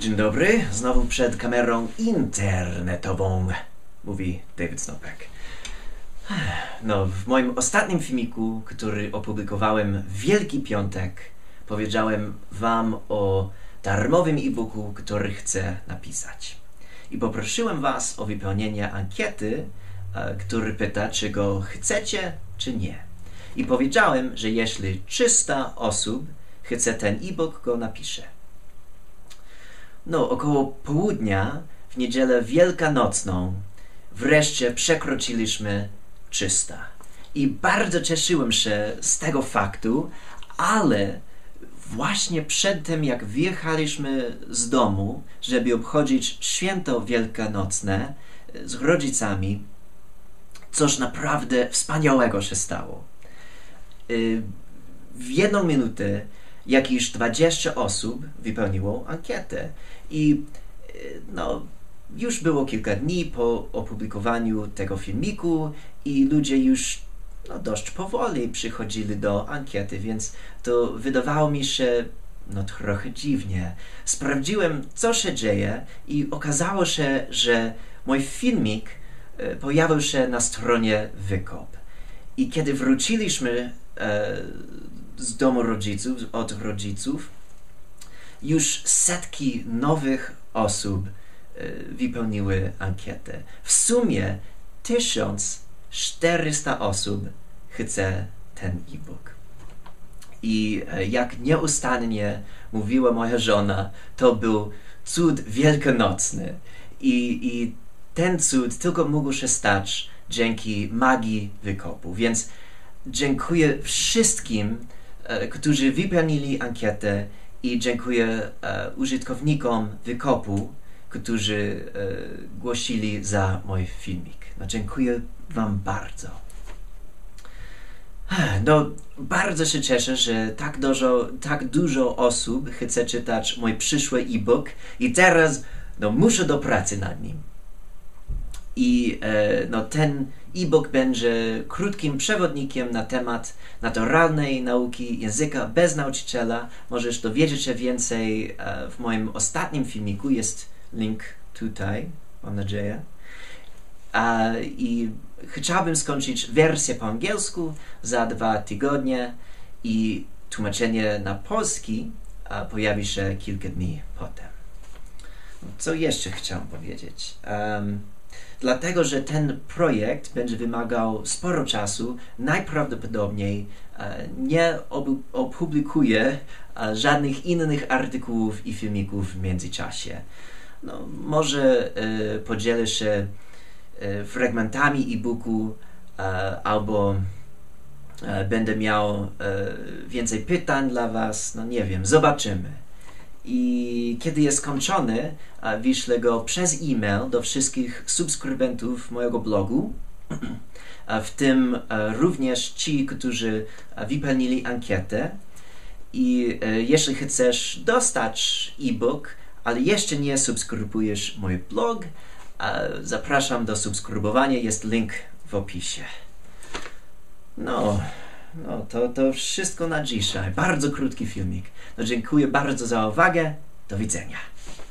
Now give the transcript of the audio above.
Dzień dobry, znowu przed kamerą internetową, mówi David Snopek. No, w moim ostatnim filmiku, który opublikowałem w Wielki Piątek, powiedziałem wam o darmowym e-booku, który chcę napisać. I poprosiłem was o wypełnienie ankiety, który pyta, czy go chcecie, czy nie. I powiedziałem, że jeśli 300 osób chce ten e-book, go napiszę. No, około południa w niedzielę wielkanocną wreszcie przekroczyliśmy 300. I bardzo cieszyłem się z tego faktu, ale właśnie przed tym, jak wyjechaliśmy z domu, żeby obchodzić święto wielkanocne z rodzicami, coś naprawdę wspaniałego się stało. W 1 minutę jakieś 20 osób wypełniło ankietę i no, już było kilka dni po opublikowaniu tego filmiku i ludzie już dość powoli przychodzili do ankiety, więc to wydawało mi się trochę dziwnie. Sprawdziłem, co się dzieje i okazało się, że mój filmik pojawił się na stronie Wykop. I kiedy wróciliśmy z domu od rodziców, już setki nowych osób wypełniły ankietę. W sumie 1400 osób chce ten e-book. I jak nieustannie mówiła moja żona, to był cud wielkanocny. I ten cud tylko mógł się stać dzięki magii Wykopu. Więc dziękuję wszystkim, którzy wypełnili ankietę i dziękuję użytkownikom Wykopu, którzy głosili za mój filmik. Dziękuję wam bardzo. Bardzo się cieszę, że tak dużo osób chce czytać mój przyszły e-book i teraz muszę do pracy nad nim. I ten e-book będzie krótkim przewodnikiem na temat naturalnej nauki języka bez nauczyciela. Możesz dowiedzieć się więcej w moim ostatnim filmiku. Jest link tutaj, mam nadzieję. I chciałbym skończyć wersję po angielsku za 2 tygodnie i tłumaczenie na polski pojawi się kilka dni potem. Co jeszcze chciałem powiedzieć? Dlatego, że ten projekt będzie wymagał sporo czasu, najprawdopodobniej nie opublikuję żadnych innych artykułów i filmików w międzyczasie. Może podzielę się fragmentami e-booku albo będę miał więcej pytań dla was, nie wiem, zobaczymy. I kiedy jest skończony, wyślę go przez e-mail do wszystkich subskrybentów mojego blogu, w tym również ci, którzy wypełnili ankietę. I jeśli chcesz dostać e-book, ale jeszcze nie subskrybujesz mój blog, zapraszam do subskrybowania, jest link w opisie. To wszystko na dzisiaj. Bardzo krótki filmik. Dziękuję bardzo za uwagę. Do widzenia.